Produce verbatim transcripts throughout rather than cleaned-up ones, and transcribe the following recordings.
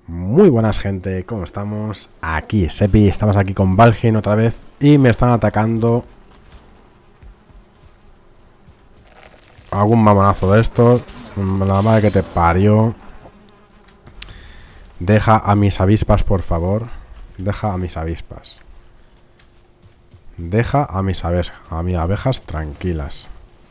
Muy buenas, gente, ¿cómo estamos? Aquí, Sepi, estamos aquí con Valheim otra vez y me están atacando algún mamonazo de estos. La madre que te parió. Deja a mis avispas, por favor. Deja a mis avispas. Deja a mis abejas, a mis abejas tranquilas.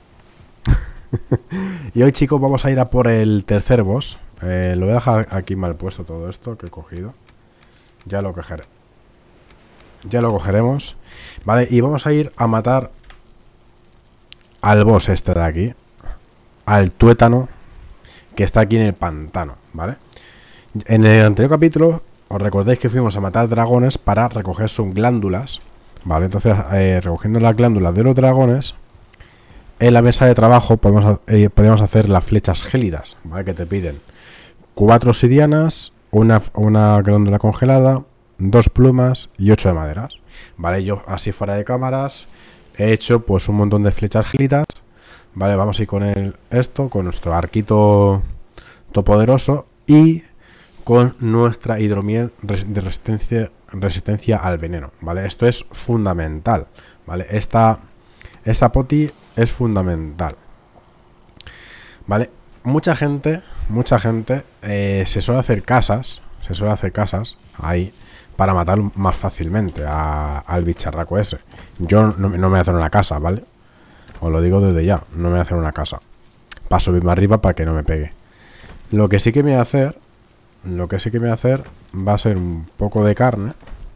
Y hoy, chicos, vamos a ir a por el tercer boss. Eh, lo voy a dejar aquí mal puesto todo esto que he cogido. Ya lo cogeré. Ya lo cogeremos. Vale, y vamos a ir a matar al boss este de aquí. Al tuétano que está aquí en el pantano, ¿vale? En el anterior capítulo os recordáis que fuimos a matar dragones para recoger sus glándulas, ¿vale? Entonces, eh, recogiendo las glándulas de los dragones, en la mesa de trabajo podemos, eh, podemos hacer las flechas gélidas, ¿vale? Que te piden cuatro obsidianas, una, una glándula congelada, dos plumas y ocho de maderas, ¿vale? Yo, así fuera de cámaras, he hecho pues un montón de flechas gélidas, ¿vale? Vamos a ir con el, esto, con nuestro arquito todopoderoso y con nuestra hidromiel de resistencia, resistencia al veneno, ¿vale? Esto es fundamental, ¿vale? Esta, esta poti es fundamental, ¿vale? Mucha gente, mucha gente eh, se suele hacer casas, se suele hacer casas ahí para matar más fácilmente a, al bicharraco ese. Yo no, no me voy a hacer una casa, ¿vale? Os lo digo desde ya, no me voy a hacer una casa. Para subirme arriba para que no me pegue. Lo que sí que me voy a hacer, lo que sí que me voy a hacer va a ser un poco de carne.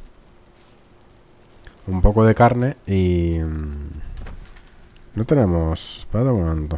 Un poco de carne y... No tenemos... Espérate un momento.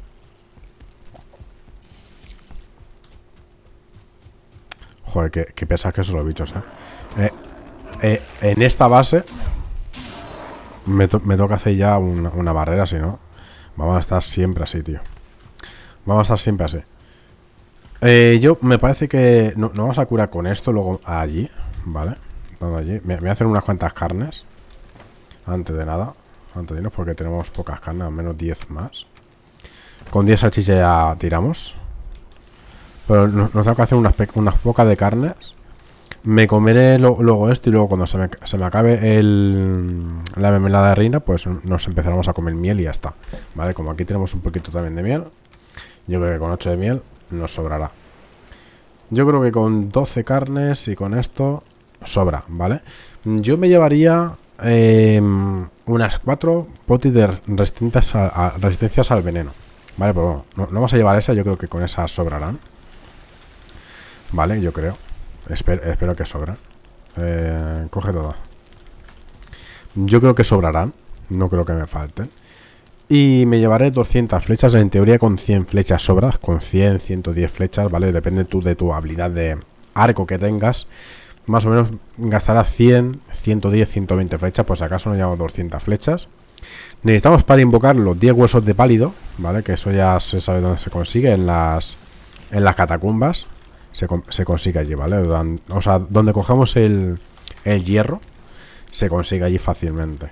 Joder, que, que pesas que son los bichos, ¿eh? Eh, eh en esta base me, to me toca hacer ya una, una barrera, si no vamos a estar siempre así, tío. Vamos a estar siempre así. eh, Yo me parece que no, no vamos a curar con esto luego allí, ¿vale? Allí. Me, me voy a hacer unas cuantas carnes antes de nada, antes de irnos, porque tenemos pocas carnes, al menos diez más. Con diez salchichas ya tiramos. Pero nos, nos tengo que hacer unas, unas pocas de carnes. Me comeré lo, luego esto y luego cuando se me, se me acabe el, la mermelada de reina, pues nos empezaremos a comer miel y ya está, ¿vale? Como aquí tenemos un poquito también de miel, yo creo que con ocho de miel nos sobrará. Yo creo que con doce carnes y con esto sobra, ¿vale? Yo me llevaría eh, unas cuatro potis de resistencias, a, a, resistencias al veneno, ¿vale? Pero bueno, no, no vamos a llevar esa, yo creo que con esas sobrarán, ¿vale? Yo creo. Espero, espero que sobra. Eh, coge todo. Yo creo que sobrarán. No creo que me falten. Y me llevaré doscientas flechas. En teoría con cien flechas sobras. Con cien, ciento diez flechas, ¿vale? Depende tú de tu habilidad de arco que tengas. Más o menos gastarás cien, ciento diez, ciento veinte flechas. Pues acaso nos llevamos doscientas flechas. Necesitamos para invocar los diez huesos de pálido, ¿vale? Que eso ya se sabe dónde se consigue. En las, en las catacumbas. Se, se consigue allí, ¿vale? O sea, donde cogemos el, el hierro, se consigue allí fácilmente.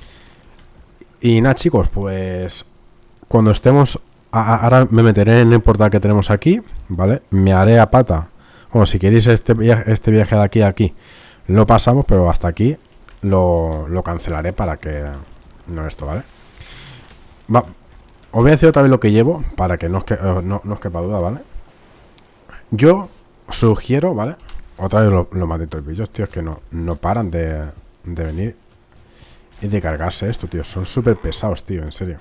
Y nada, chicos, pues cuando estemos... A, ahora me meteré en el portal que tenemos aquí, ¿vale? Me haré a pata. Bueno, si queréis este viaje, este viaje de aquí a aquí, lo pasamos, pero hasta aquí lo, lo cancelaré para que... No esto, ¿vale? Va, os voy a decir otra vez lo que llevo, para que no os, que, no, no os quepa duda, ¿vale? Yo sugiero, ¿vale? Otra vez los lo malditos bichos, tío, es que no, no paran de, de venir y de cargarse esto, tío. Son súper pesados, tío, en serio.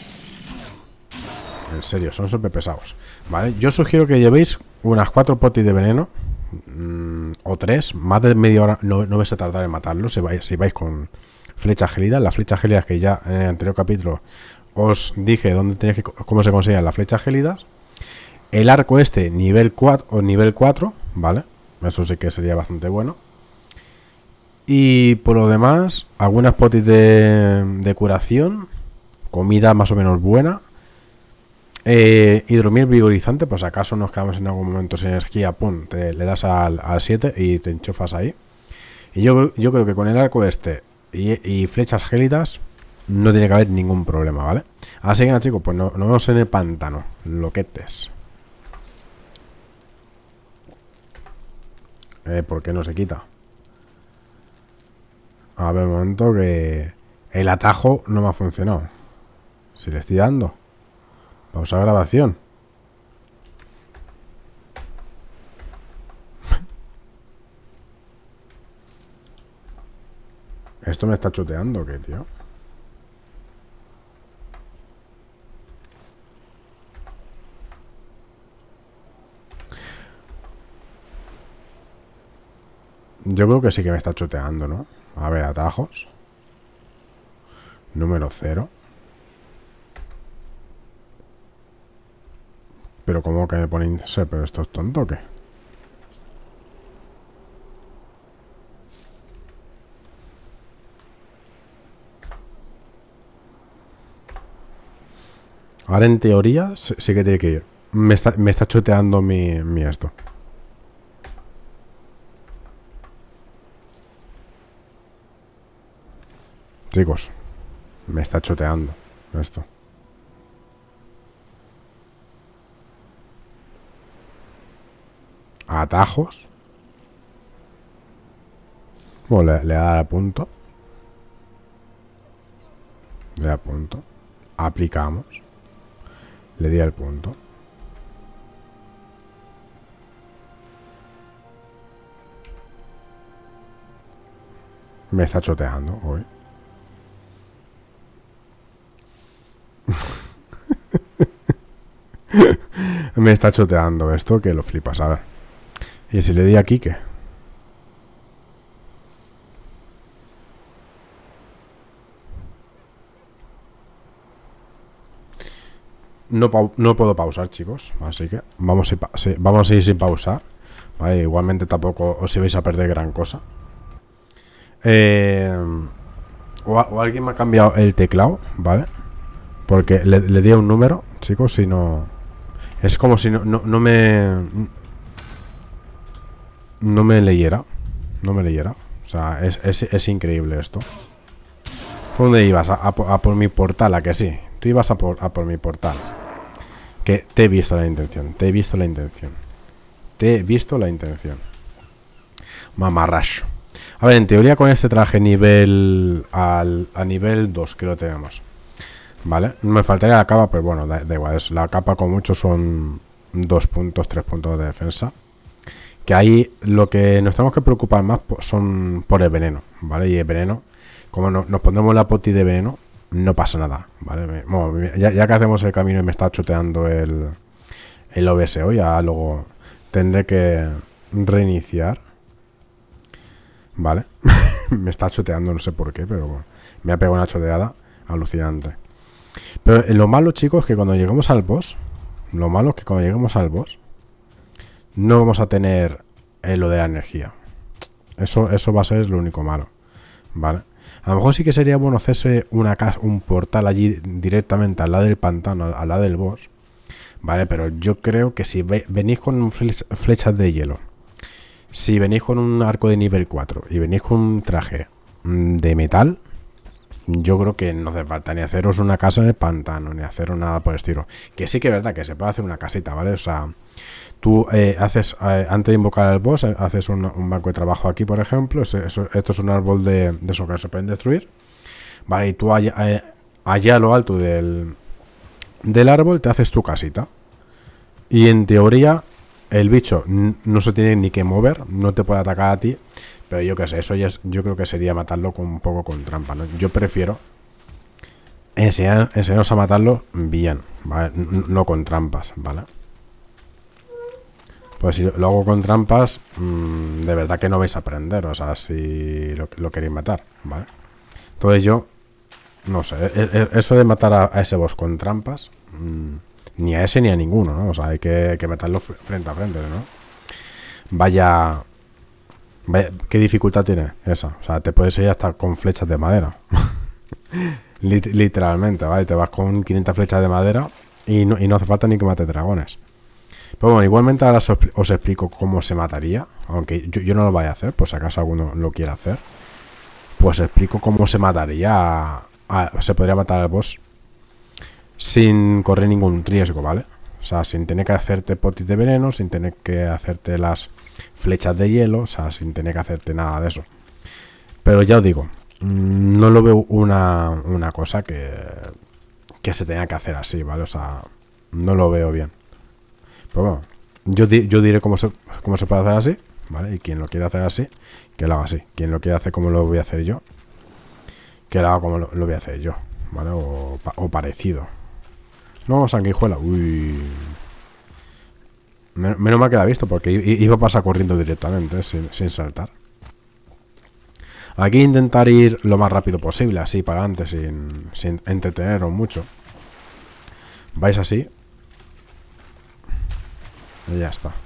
En serio, son súper pesados, ¿vale? Yo sugiero que llevéis unas cuatro potis de veneno mmm, o tres, más de media hora no, no vais a tardar en matarlos si vais, si vais con flechas gélidas. Las flechas gélidas que ya en el anterior capítulo os dije dónde tenéis que, cómo se consiguen las flechas gélidas. El arco este, nivel cuatro o nivel cuatro, ¿vale? Eso sí que sería bastante bueno. Y por lo demás, algunas potis de, de curación. Comida más o menos buena. Eh, hidromiel vigorizante, pues acaso nos quedamos en algún momento sin energía, pum, te, le das al, al siete y te enchufas ahí. Y yo, yo creo que con el arco este y, y flechas gélidas no tiene que haber ningún problema, ¿vale? Así que nada, chicos, pues no, nos vemos en el pantano. Loquetes. Eh, ¿por qué no se quita? A ver, un momento que... El atajo no me ha funcionado. Si le estoy dando. Pausa grabación. Esto me está choteando, ¿o qué, tío? Yo creo que sí que me está choteando, ¿no? A ver, atajos. Número cero. Pero como que me pone... No sé, pero esto es tonto, ¿o qué? Ahora en teoría sí, sí que tiene que ir. Me está, me está choteando mi, mi esto. Chicos, me está choteando esto. Atajos. Bueno, le, le da a punto. Le da punto. Aplicamos. Le di al punto. Me está choteando hoy. Me está choteando esto que lo flipas, a ver. Y si le di aquí, ¿qué? No, no puedo pausar, chicos. Así que vamos a, ir, sí, vamos a ir sin pausar. Vale, igualmente tampoco os ibais a perder gran cosa. Eh, o, o alguien me ha cambiado el teclado, ¿vale? Porque le, le di a un número, chicos, y no... Es como si no, no, no me... No me leyera. No me leyera. O sea, es, es, es increíble esto. ¿Por dónde ibas? A, a, a por mi portal, ¿a que sí? Tú ibas a por, a por mi portal. Que te he visto la intención. Te he visto la intención. Te he visto la intención. Mamarracho. A ver, en teoría con este traje nivel... Al, a nivel dos que lo tenemos. Vale, me faltaría la capa, pero bueno, da, da igual. Es, la capa con mucho son dos puntos, tres puntos de defensa. Que ahí lo que nos tenemos que preocupar más son por el veneno, ¿vale? Y el veneno, como no, nos pondremos la poti de veneno, no pasa nada, ¿vale? Bueno, ya, ya que hacemos el camino y me está choteando el, el O B S hoy, ya luego tendré que reiniciar. Vale, me está choteando, no sé por qué, pero bueno, me ha pegado una choteada alucinante. Pero lo malo, chicos, es que cuando lleguemos al boss, lo malo es que cuando lleguemos al boss, no vamos a tener eh, lo de la energía. Eso, eso va a ser lo único malo, ¿vale? A lo mejor sí que sería bueno hacerse una casa, un portal allí directamente al lado del pantano, al lado del boss, ¿vale? Pero yo creo que si ve, venís con flech, flechas de hielo, si venís con un arco de nivel cuatro y venís con un traje de metal, yo creo que no hace falta ni haceros una casa en el pantano, ni haceros nada por el estilo. Que sí que es verdad que se puede hacer una casita, ¿vale? O sea, tú eh, haces, eh, antes de invocar al boss, eh, haces un, un banco de trabajo aquí, por ejemplo. Eso, eso, esto es un árbol de, de eso que se pueden destruir. Vale, y tú allá, eh, allá a lo alto del, del árbol te haces tu casita. Y en teoría, el bicho no se tiene ni que mover, no te puede atacar a ti. Pero yo qué sé, eso ya es, yo creo que sería matarlo con un poco con trampa, ¿no? Yo prefiero enseñar, enseñaros a matarlo bien, ¿vale? No, no con trampas, ¿vale? Pues si lo hago con trampas, mmm, de verdad que no vais a aprender, o sea, si lo, lo queréis matar, ¿vale? Entonces yo, no sé, eso de matar a, a ese boss con trampas, mmm, ni a ese ni a ninguno, ¿no? O sea, hay que, hay que matarlo frente a frente, ¿no? Vaya... ¿Qué dificultad tiene esa? O sea, te puedes ir hasta con flechas de madera. Literalmente, ¿vale? Te vas con quinientas flechas de madera y no, y no hace falta ni que mate dragones. Pero bueno, igualmente ahora os, os explico cómo se mataría. Aunque yo, yo no lo vaya a hacer, por si acaso alguno lo quiera hacer. Pues explico cómo se mataría. A, a, se podría matar al boss sin correr ningún riesgo, ¿vale? O O sea, sin tener que hacerte potis de veneno, sin tener que hacerte las flechas de hielo, o sea, sin tener que hacerte nada de eso. Pero ya os digo, no lo veo una, una cosa que, que se tenga que hacer así, ¿vale? O sea, no lo veo bien. Pero bueno, yo, di, yo diré cómo se, cómo se puede hacer así, ¿vale? Y quien lo quiere hacer así, que lo haga así. Quien lo quiere hacer como lo voy a hacer yo, que lo haga como lo, lo voy a hacer yo, ¿vale? O, o parecido. No, sanguijuela. Uy. Men menos mal que la he visto, porque iba a pasar corriendo directamente, sin, sin saltar. Aquí intentar ir lo más rápido posible, así para adelante, sin, sin entreteneros mucho. Vais así. Y ya está.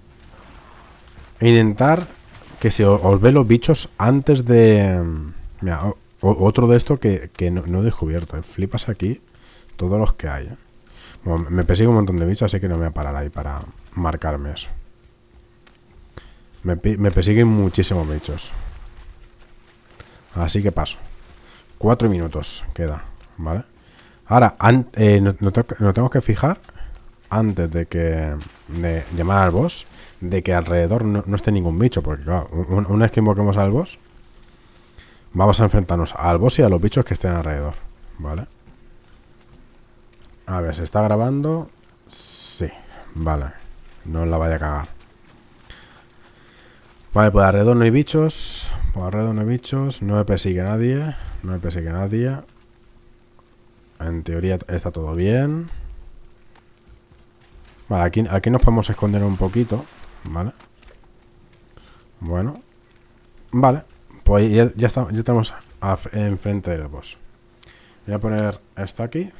Intentar que se os, os ve los bichos antes de... Mira, o, otro de esto que, que no, no he descubierto. ¿eh? Flipas aquí todos los que hay. ¿eh? Bueno, me persigue un montón de bichos, así que no me voy a parar ahí para marcarme eso. Me, me persiguen muchísimos bichos. Así que paso. Cuatro minutos queda, ¿vale? Ahora, eh, nos no no tenemos que fijar antes de que de llamar al boss, de que alrededor no, no esté ningún bicho, porque claro, un, una vez que invoquemos al boss, vamos a enfrentarnos al boss y a los bichos que estén alrededor, ¿vale? A ver, ¿se está grabando? Sí, vale. No la vaya a cagar. Vale, pues alrededor no hay bichos. Por alrededor no hay bichos. No me persigue nadie. No me persigue nadie. En teoría está todo bien. Vale, aquí, aquí nos podemos esconder un poquito. Vale. Bueno. Vale. Pues ya, ya, está, ya estamos a, enfrente del boss. Voy a poner esto aquí.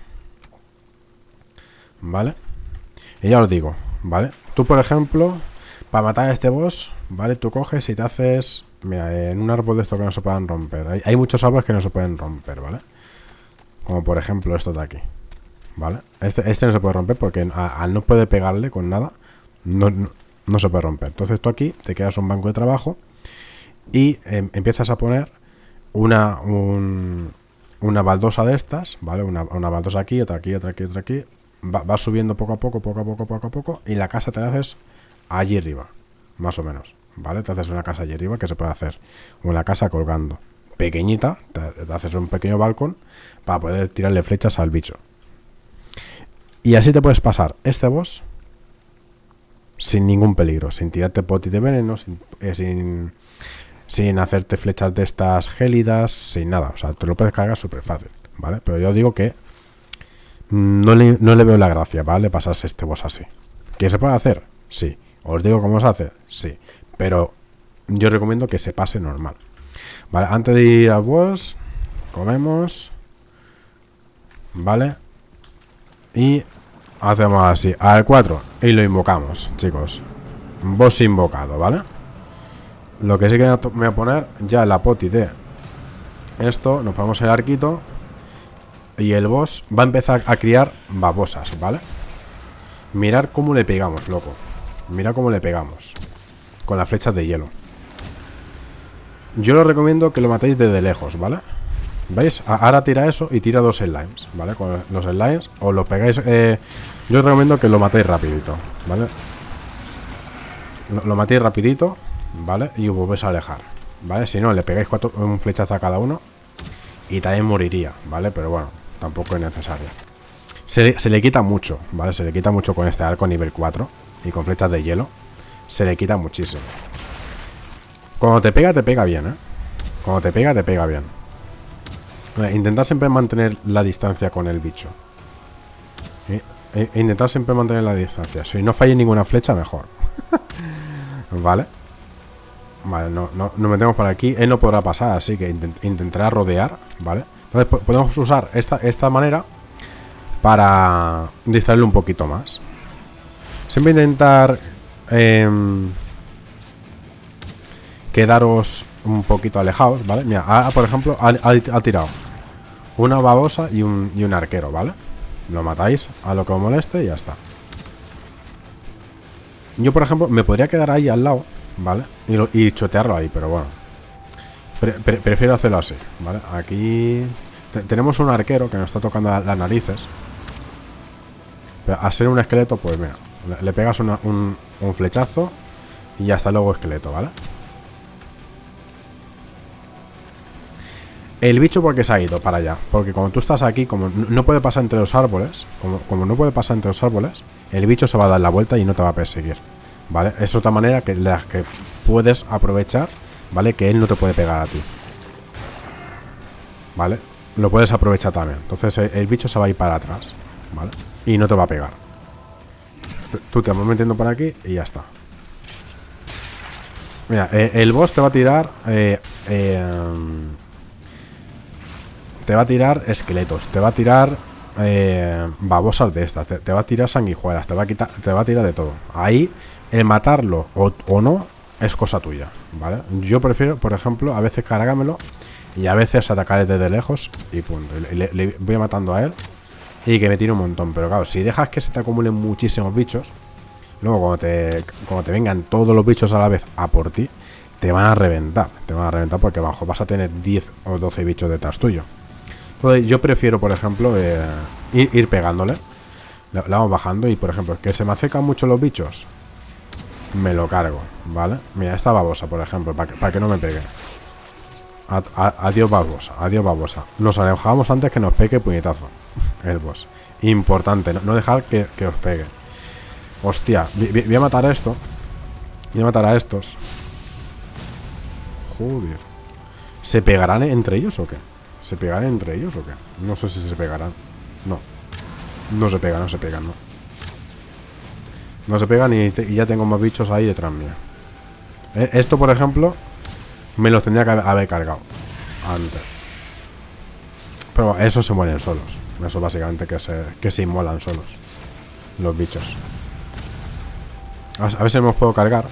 Vale. Y ya os digo, ¿vale? Tú, por ejemplo, para matar a este boss, ¿vale? Tú coges y te haces... Mira, en un árbol de esto que no se puedan romper. Hay, hay muchos árboles que no se pueden romper, ¿vale? Como por ejemplo estos de aquí, ¿vale? Este, este no se puede romper porque a, al no puede pegarle con nada, no, no, no se puede romper. Entonces tú aquí te quedas un banco de trabajo y eh, empiezas a poner una, un, una baldosa de estas, ¿vale? Una, una baldosa aquí, otra aquí, otra aquí, otra aquí. Va, va subiendo poco a poco, poco a poco, poco a poco. Y la casa te la haces allí arriba, más o menos, ¿vale? Te haces una casa allí arriba que se puede hacer una casa colgando pequeñita, te, te haces un pequeño balcón para poder tirarle flechas al bicho. Y así te puedes pasar este boss sin ningún peligro, sin tirarte potis de veneno, sin, eh, sin, sin hacerte flechas de estas gélidas, sin nada. O sea, te lo puedes cargar súper fácil, ¿vale? Pero yo digo que no le, no le veo la gracia, ¿vale? Pasarse este boss así. ¿Qué se puede hacer? Sí. ¿Os digo cómo se hace? Sí. Pero yo recomiendo que se pase normal. Vale, antes de ir al boss, comemos. Vale. Y hacemos así, al cuatro. Y lo invocamos, chicos. Boss invocado, ¿vale? Lo que sí que me voy a poner ya la poti de esto. Nos ponemos el arquito. Y el boss va a empezar a criar babosas, ¿vale? Mirad cómo le pegamos, loco. Mirad cómo le pegamos. Con las flechas de hielo. Yo os recomiendo que lo matéis desde lejos, ¿vale? ¿Veis? Ahora tira eso y tira dos slimes, ¿vale? Con los slimes os lo pegáis... Eh, yo os recomiendo que lo matéis rapidito, ¿vale? Lo, lo matéis rapidito, ¿vale? Y os volvéis a alejar, ¿vale? Si no, le pegáis cuatro, un flechazo a cada uno y también moriría, ¿vale? Pero bueno, tampoco es necesario. Se le, se le quita mucho, ¿vale? Se le quita mucho con este arco nivel cuatro y con flechas de hielo. Se le quita muchísimo. Cuando te pega, te pega bien, ¿eh? Cuando te pega, te pega bien. Intentar siempre mantener la distancia con el bicho. ¿Sí? E intentar siempre mantener la distancia. Si no falle ninguna flecha, mejor. Vale. Vale, no, no, nos metemos por aquí. Él no podrá pasar, así que intent intentará rodear, ¿vale? Entonces podemos usar esta, esta manera para distraerlo un poquito más. Siempre intentar eh, quedaros un poquito alejados, ¿vale? Mira, ahora, por ejemplo, ha, ha, ha tirado una babosa y un, y un arquero, ¿vale? Lo matáis a lo que os moleste y ya está. Yo, por ejemplo, me podría quedar ahí al lado, ¿vale? Y, lo, y chotearlo ahí, pero bueno. Pre pre prefiero hacerlo así, ¿vale? Aquí te tenemos un arquero que nos está tocando las narices. Pero a ser un esqueleto, pues mira, le, le pegas una, un, un flechazo y ya está luego esqueleto, ¿vale? El bicho, ¿por qué se ha ido para allá? Porque cuando tú estás aquí, como no puede pasar entre los árboles, como, como no puede pasar entre los árboles, el bicho se va a dar la vuelta y no te va a perseguir, ¿vale? Es otra manera que, la que puedes aprovechar, ¿vale? Que él no te puede pegar a ti, ¿vale? Lo puedes aprovechar también. Entonces el, el bicho se va a ir para atrás, ¿vale? Y no te va a pegar. Tú te vas metiendo por aquí y ya está. Mira, eh, el boss te va a tirar... Eh, eh, te va a tirar esqueletos, te va a tirar eh, babosas de estas, te, te va a tirar sanguijuelas, te va a quitar, te va a tirar de todo. Ahí, el matarlo o, o no es cosa tuya, ¿vale? Yo prefiero, por ejemplo, a veces cargármelo y a veces atacar desde lejos y punto. Le, le voy matando a él y que me tire un montón. Pero claro, si dejas que se te acumulen muchísimos bichos, luego cuando te, cuando te vengan todos los bichos a la vez a por ti, te van a reventar. Te van a reventar porque abajo vas a tener diez o doce bichos detrás tuyo. Entonces yo prefiero, por ejemplo, eh, ir, ir pegándole. Le, le vamos bajando y, por ejemplo, que se me acercan mucho los bichos, me lo cargo, ¿vale? Mira, esta babosa, por ejemplo, para que, para que no me pegue. A, a, adiós babosa, adiós babosa. Nos alejamos antes que nos pegue puñetazo el boss. Importante, no, no dejar que, que os pegue. Hostia, voy, voy a matar a esto. Voy a matar a estos. Joder. ¿Se pegarán entre ellos o qué? ¿Se pegarán entre ellos o qué? No sé si se pegarán. No. No se pegan, no se pegan, no. No se pegan y, te, y ya tengo más bichos ahí detrás mía. Eh, esto, por ejemplo, me los tendría que haber cargado antes. Pero esos se mueren solos. Eso básicamente que se, que se inmolan solos los bichos. A, a ver si me los puedo cargar.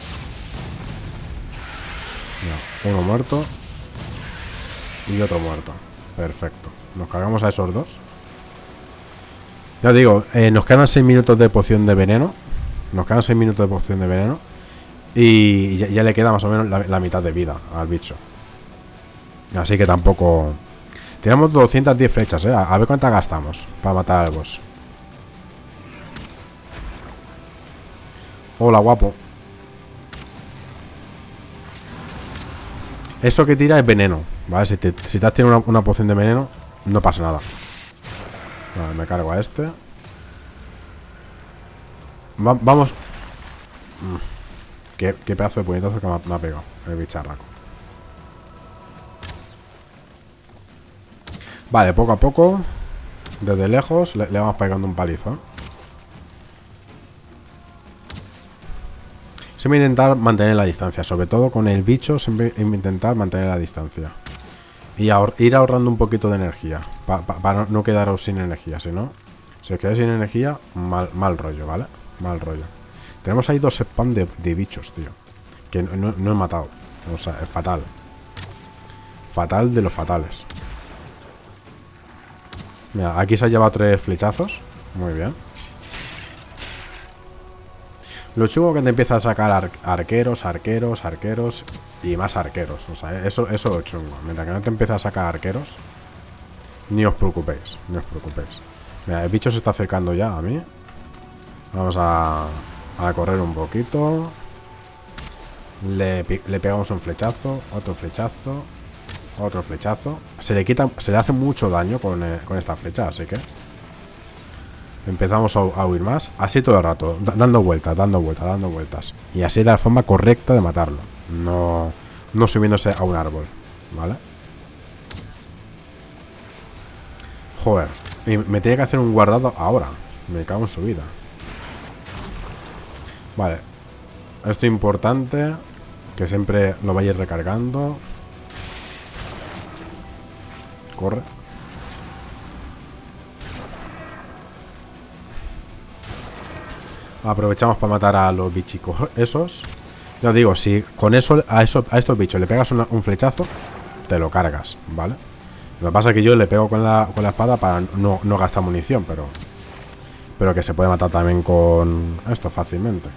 Mira, uno muerto y otro muerto. Perfecto. Nos cargamos a esos dos. Ya digo, eh, nos quedan seis minutos de poción de veneno. Nos quedan seis minutos de poción de veneno. Y ya, ya le queda más o menos la, la mitad de vida al bicho. Así que tampoco... Tenemos doscientas diez flechas, ¿eh? A ver cuántas gastamos para matar al boss. Hola, guapo. Eso que tira es veneno, ¿vale? Si te, si te has tirado una, una poción de veneno, no pasa nada. Vale, me cargo a este. Va, vamos. ¿Qué, qué pedazo de puñetazo que me ha, me ha pegado el bicharraco. Vale, poco a poco, desde lejos, le, le vamos pegando un palizo, ¿eh? Siempre intentar mantener la distancia. Sobre todo con el bicho, siempre intentar mantener la distancia. Y ahor ir ahorrando un poquito de energía. Para pa, pa no quedaros sin energía. Si no, si os quedáis sin energía, mal, mal rollo, ¿vale? Mal rollo. Tenemos ahí dos spam de, de bichos, tío. Que no, no, no he matado. O sea, es fatal. Fatal de los fatales. Mira, aquí se ha llevado tres flechazos. Muy bien. Lo chulo que te empieza a sacar ar arqueros, arqueros, arqueros y más arqueros. O sea, eso, eso lo chungo. Mientras que no te empieza a sacar arqueros, ni os preocupéis, ni os preocupéis. Mira, el bicho se está acercando ya a mí. Vamos a, a correr un poquito. Le, le pegamos un flechazo, otro flechazo, otro flechazo. Se le quita, se le hace mucho daño con, eh, con esta flecha, así que empezamos a, a huir más. Así todo el rato, dando vueltas, dando vueltas, dando vueltas. Y así es la forma correcta de matarlo. No, no subiéndose a un árbol, ¿vale? Joder. Y me tiene que hacer un guardado ahora. Me cago en su vida. Vale. Esto es importante. Que siempre lo vayáis recargando. Corre. Aprovechamos para matar a los bichicos esos. Ya os digo, si con eso a, eso, a estos bichos le pegas una, un flechazo, te lo cargas, ¿vale? Lo que pasa es que yo le pego con la, con la espada para no, no gastar munición, pero pero que se puede matar también con esto fácilmente.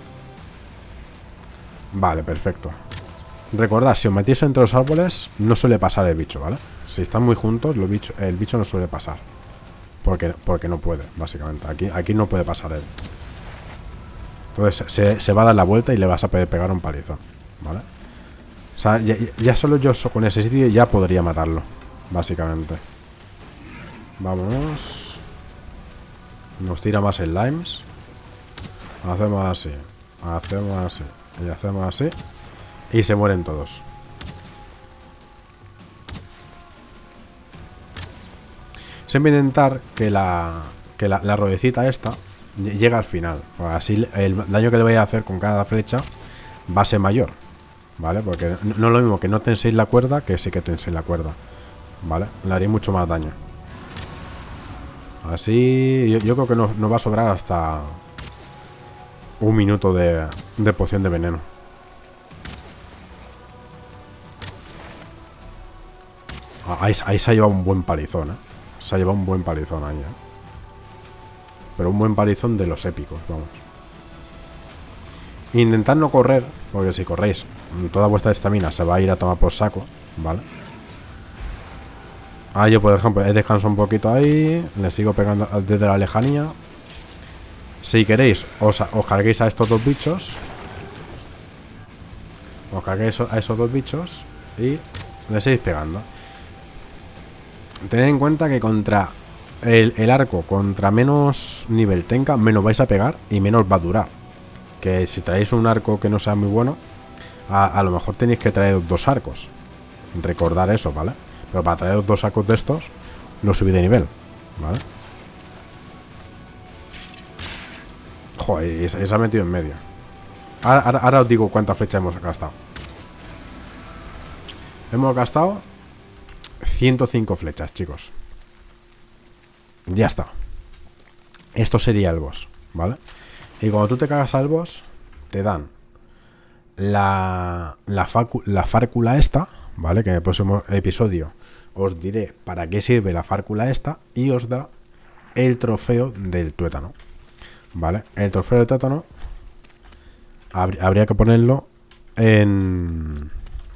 Vale, perfecto. Recordad, si os metís entre los árboles, no suele pasar el bicho, ¿vale? Si están muy juntos, los bichos, el bicho no suele pasar. Porque, porque no puede, básicamente. Aquí, aquí no puede pasar él. Entonces se, se va a dar la vuelta y le vas a poder pegar un palizón, ¿vale? O sea, ya, ya solo yo con ese sitio ya podría matarlo, básicamente. Vámonos. Nos tira más slimes. Hacemos así. Hacemos así. Y hacemos así. Y se mueren todos. Siempre intentar que la que la, la ruedecita esta llegue al final. Así el daño que le voy a hacer con cada flecha va a ser mayor, ¿vale? Porque no es lo mismo que no tenséis la cuerda que sí que tenséis la cuerda, ¿vale? Le haría mucho más daño. Así yo, yo creo que nos, nos va a sobrar hasta un minuto de, de poción de veneno. Ahí, ahí se ha llevado un buen palizón, ¿eh? Se ha llevado un buen palizón ahí, ¿eh? Pero un buen palizón de los épicos, vamos. Intentad no correr, porque si corréis, toda vuestra estamina se va a ir a tomar por saco, ¿vale? Ah, yo por ejemplo he descansado un poquito ahí. Le sigo pegando desde la lejanía. Si queréis, os, os carguéis a estos dos bichos. Os carguéis a esos dos bichos y le seguís pegando. Tened en cuenta que contra el, el arco, contra menos nivel tenga, menos vais a pegar y menos va a durar. Que si traéis un arco que no sea muy bueno, a, a lo mejor tenéis que traer dos arcos. Recordar eso, ¿vale? Pero para traer dos arcos de estos, lo subí de nivel, ¿vale? Joder, y se ha metido en medio. Ahora, ahora, ahora os digo cuántas flechas hemos gastado. Hemos gastado ciento cinco flechas, chicos. Ya está. Esto sería el boss, ¿vale? Y cuando tú te cagas al boss, te dan la, la, facu, la fárcula esta, ¿vale? Que en el próximo episodio os diré para qué sirve la fárcula esta. Y os da el trofeo del tuétano, ¿vale? El trofeo del tuétano habr habría que ponerlo en...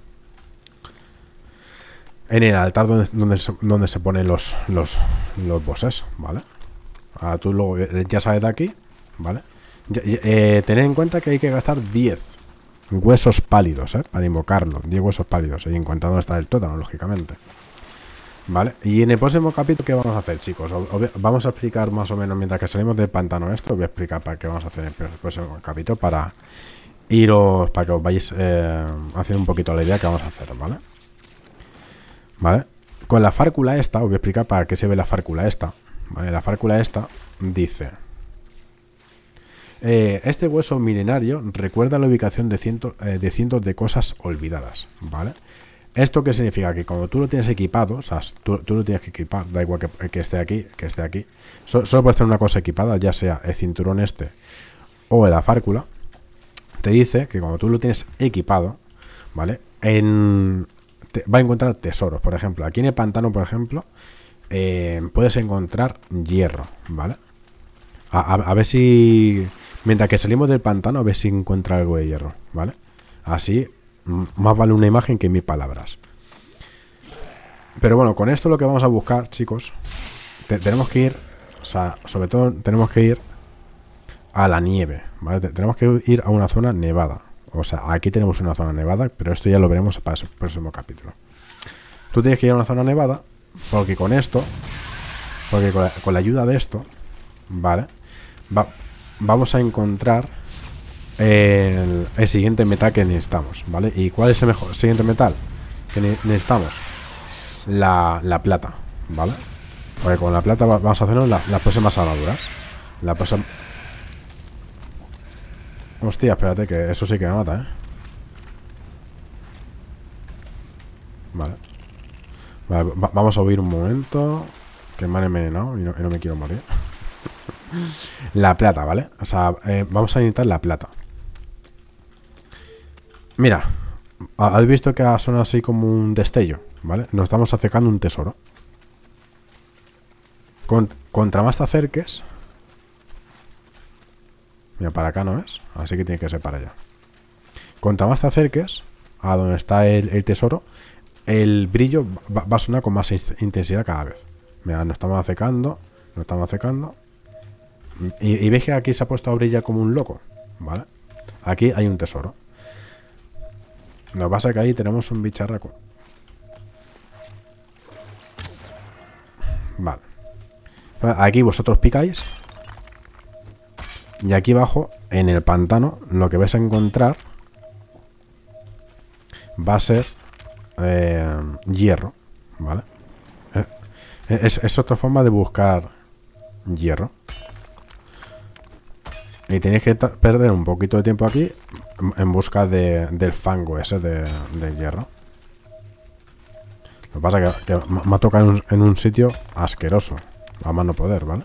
En el altar donde, donde, se, donde se ponen los, los, los bosses, ¿vale? Ahora tú luego ya sabes de aquí, ¿vale? Ya, ya, eh, tened en cuenta que hay que gastar diez huesos pálidos, ¿eh? Para invocarlo, diez huesos pálidos. Y en cuenta dónde está el tuétano, lógicamente, ¿vale? Y en el próximo capítulo, ¿qué vamos a hacer, chicos? O, o, vamos a explicar más o menos, mientras que salimos del pantano esto, os voy a explicar para qué vamos a hacer en el próximo capítulo, para iros, para que os vayáis eh, haciendo un poquito la idea que vamos a hacer, ¿vale? ¿Vale? Con la fárcula esta, os voy a explicar para qué se ve la fárcula esta, ¿vale? La fárcula esta dice: eh, este hueso milenario recuerda la ubicación de cientos, eh, de cientos de cosas olvidadas, ¿vale? ¿Esto qué significa? Que cuando tú lo tienes equipado, o sea, tú, tú lo tienes que equipar, da igual que, que esté aquí, que esté aquí, so, solo puedes tener una cosa equipada, ya sea el cinturón este o la fárcula. Te dice que cuando tú lo tienes equipado, ¿vale? En... Te va a encontrar tesoros, por ejemplo. Aquí en el pantano, por ejemplo, eh, puedes encontrar hierro, ¿vale? A, a, a ver si... Mientras que salimos del pantano, a ver si encuentra algo de hierro, ¿vale? Así, más vale una imagen que mil palabras. Pero bueno, con esto lo que vamos a buscar, chicos, te, tenemos que ir... O sea, sobre todo tenemos que ir a la nieve, ¿vale? Te, tenemos que ir a una zona nevada. O sea, aquí tenemos una zona nevada, pero esto ya lo veremos para el próximo capítulo. Tú tienes que ir a una zona nevada, porque con esto, porque con la, con la ayuda de esto, ¿vale? Va, vamos a encontrar el, el siguiente metal que necesitamos, ¿vale? ¿Y cuál es el mejor siguiente metal que ne necesitamos? La, la plata, ¿vale? Porque con la plata va, vamos a hacernos la, las próximas armaduras. La próxima... Hostia, espérate, que eso sí que me mata, ¿eh? Vale, vale, va vamos a huir un momento, que me han envenenado y no, y no me quiero morir. La plata, ¿vale? O sea, eh, vamos a necesitar la plata. Mira, ¿habéis visto que ha sonado así como un destello? ¿Vale? Nos estamos acercando un tesoro. Con, contra más te acerques... Mira, para acá no es, así que tiene que ser para allá. Contra más te acerques a donde está el, el tesoro, el brillo va, va a sonar con más intensidad cada vez. Mira, nos estamos acercando, Lo estamos secando. Y, y veis que aquí se ha puesto a brillar como un loco, ¿vale? Aquí hay un tesoro. Lo que pasa es que ahí tenemos un bicharraco. Vale. Aquí vosotros picáis. Y aquí abajo, en el pantano, lo que vais a encontrar va a ser eh, hierro, ¿vale? Es, es otra forma de buscar hierro. Y tenéis que perder un poquito de tiempo aquí en busca de, del fango ese de, de hierro. Lo que pasa es que, que me ha tocado en un, en un sitio asqueroso. A más no poder, ¿vale?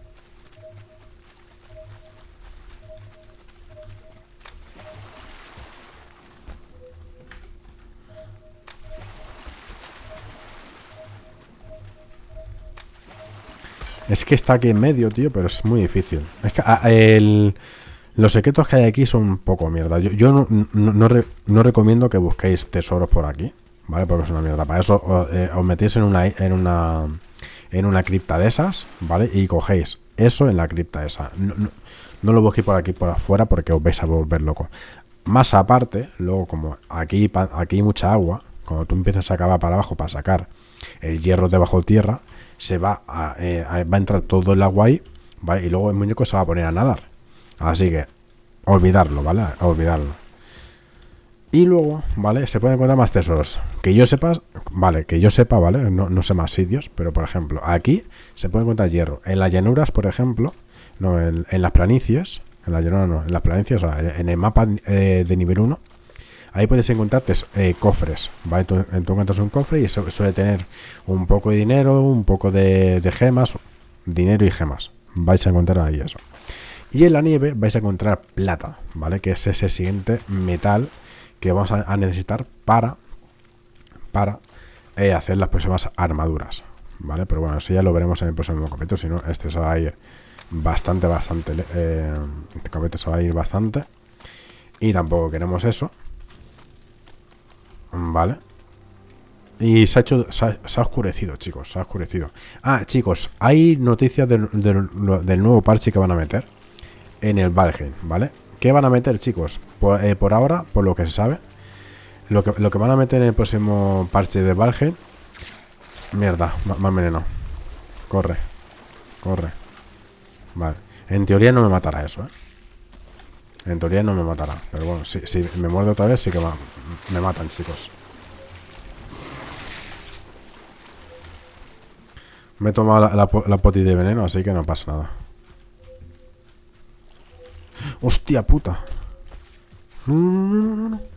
Es que está aquí en medio, tío, pero es muy difícil. Es que a, el, los secretos que hay aquí son un poco mierda. Yo, yo no, no, no, re, no recomiendo que busquéis tesoros por aquí, ¿vale? Porque es una mierda. Para eso os, eh, os metéis en una, en una en una cripta de esas, ¿vale? Y cogéis eso en la cripta esa. No, no, no lo busquéis por aquí, por afuera, porque os vais a volver loco. Más aparte, luego como aquí, aquí hay mucha agua, cuando tú empiezas a cavar para abajo para sacar el hierro debajo tierra, se va a, eh, a, va a entrar todo el agua ahí, ¿vale? Y luego el muñeco se va a poner a nadar. Así que, olvidarlo, ¿vale? A olvidarlo. Y luego, ¿vale? Se pueden encontrar más tesoros. Que yo sepa, vale, que yo sepa, ¿vale? No, no sé más sitios, pero por ejemplo, aquí se puede encontrar hierro. En las llanuras, por ejemplo, no, en, en las planicies, en las llanuras no, en las planicies, o sea, en el mapa eh, de nivel uno, ahí puedes encontrar eh, cofres, ¿vale? Tú, tú encuentras un cofre y su, suele tener un poco de dinero, un poco de, de gemas, dinero y gemas. Vais a encontrar ahí eso. Y en la nieve vais a encontrar plata, ¿vale? Que es ese siguiente metal que vamos a, a necesitar para, para eh, hacer las próximas armaduras, ¿vale? Pero bueno, eso ya lo veremos en el próximo capítulo, si no, este se va a ir bastante, bastante, eh, este capítulo se va a ir bastante. Y tampoco queremos eso. Vale. Y se ha hecho, se ha, se ha oscurecido, chicos, se ha oscurecido. Ah, chicos, hay noticias del, del, del nuevo parche que van a meter en el Valheim, ¿vale? ¿Qué van a meter, chicos? Por, eh, por ahora, por lo que se sabe, lo que, lo que van a meter en el próximo parche de Valheim. Mierda, más veneno. Corre, corre. Vale, en teoría no me matará eso, ¿eh? En teoría no me matará. Pero bueno, si, si me muerde otra vez, sí que va, me matan, chicos. Me he tomado la, la, la poti de veneno, así que no pasa nada. ¡Hostia puta! No, no, no, no, no.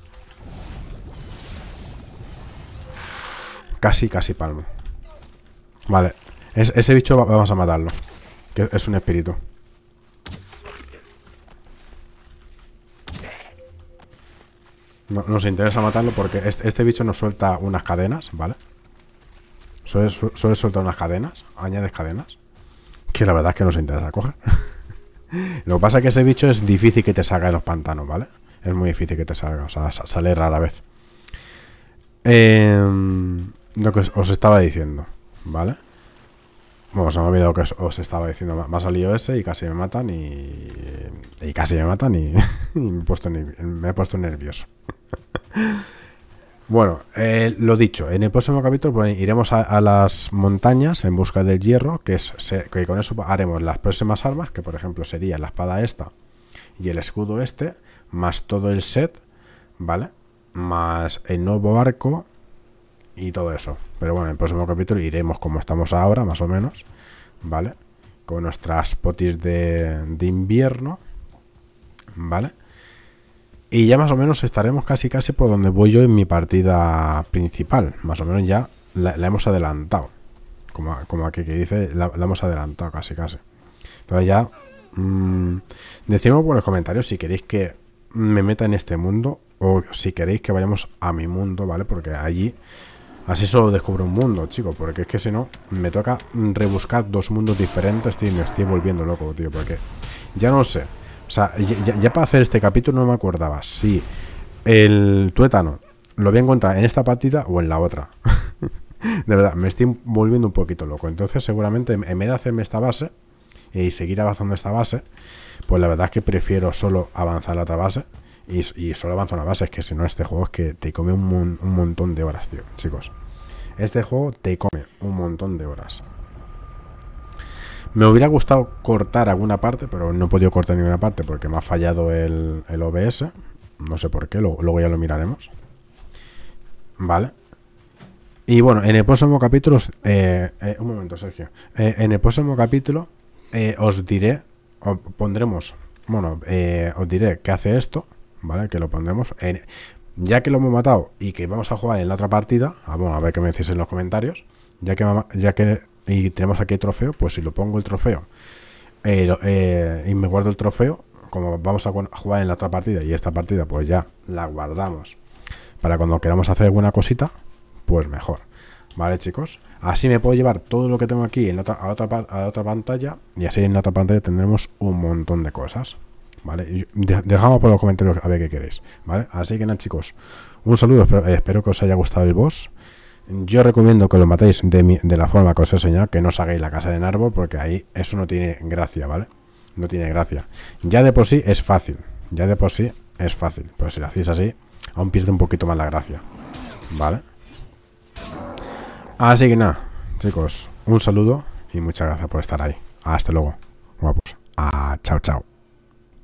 Casi, casi palmo. Vale. Es, ese bicho vamos a matarlo. Que es un espíritu. No, nos interesa matarlo porque este, este bicho nos suelta unas cadenas, ¿vale? Suele, suele soltar unas cadenas. Añades cadenas. Que la verdad es que nos interesa coger. Lo que pasa es que ese bicho es difícil que te salga de los pantanos, ¿vale? Es muy difícil que te salga, o sea, sale rara vez. Eh, lo que os estaba diciendo, ¿vale? Bueno, se me ha olvidado lo que os, os estaba diciendo. Me ha salido ese y casi me matan y... Y casi me matan y, y me, he puesto, me he puesto nervioso. Bueno, eh, lo dicho, en el próximo capítulo pues, iremos a, a las montañas en busca del hierro, que es se, que con eso haremos las próximas armas, que por ejemplo sería la espada esta y el escudo este, más todo el set, ¿vale? Más el nuevo arco y todo eso. Pero bueno, en el próximo capítulo iremos como estamos ahora, más o menos, ¿vale? Con nuestras potis de, de invierno, ¿vale? Y ya más o menos estaremos casi casi por donde voy yo en mi partida principal. Más o menos ya la, la hemos adelantado. Como, como aquí que dice, la, la hemos adelantado casi casi. Entonces ya... Mmm, decidme por los comentarios si queréis que me meta en este mundo o si queréis que vayamos a mi mundo, ¿vale? Porque allí... Así solo descubro un mundo, chicos. Porque es que si no, me toca rebuscar dos mundos diferentes, tío. Y me estoy volviendo loco, tío. Porque ya no sé. O sea, ya, ya para hacer este capítulo no me acordaba si el tuétano lo voy a encontrar en esta partida o en la otra. De verdad, me estoy volviendo un poquito loco. Entonces, seguramente, en vez de hacerme esta base y seguir avanzando esta base, pues la verdad es que prefiero solo avanzar la otra base. Y, y solo avanzo una base. Es que si no, este juego es que te come un, mon un montón de horas, tío, chicos. Este juego te come un montón de horas. Me hubiera gustado cortar alguna parte, pero no he podido cortar ninguna parte porque me ha fallado el, el O B S. No sé por qué, luego, luego ya lo miraremos. Vale. Y bueno, en el próximo capítulo... Eh, eh, un momento, Sergio. Eh, en el próximo capítulo eh, os diré... Os pondremos... Bueno, eh, os diré que hace esto, ¿vale? Que lo pondremos... En, ya que lo hemos matado y que vamos a jugar en la otra partida... Ah, bueno, a ver qué me decís en los comentarios. Ya que... Ya que y tenemos aquí el trofeo, pues si lo pongo el trofeo eh, eh, y me guardo el trofeo, como vamos a jugar en la otra partida y esta partida pues ya la guardamos para cuando queramos hacer alguna cosita, pues mejor. Vale, chicos, así me puedo llevar todo lo que tengo aquí en la otra, a, la otra, a la otra pantalla, y así en la otra pantalla tendremos un montón de cosas. Vale, y de, dejamos por los comentarios a ver qué queréis. Vale, así que nada, chicos, un saludo, espero, eh, espero que os haya gustado el boss. Yo recomiendo que lo matéis de, mi, de la forma que os he enseñado, que no os hagáis la casa de Narbor, porque ahí eso no tiene gracia, ¿vale? No tiene gracia. Ya de por sí es fácil, ya de por sí es fácil, pero si lo hacéis así, aún pierde un poquito más la gracia, ¿vale? Así que nada, chicos, un saludo y muchas gracias por estar ahí. Hasta luego, guapos. Ah, chao, chao.